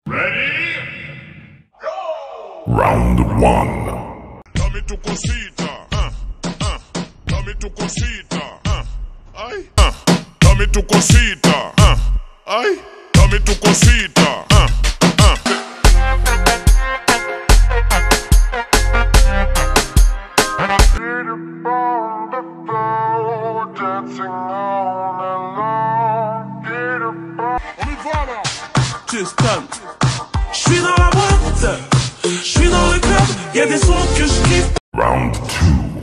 Ready? Go! Round 1. Dame tu cosita, dame tu cosita, ay, dame tu cosita, ay, dame tu cosita, Just come. J'suis dans la boîte, j'suis dans le club, y'a des sons que je kiffe. Round 2.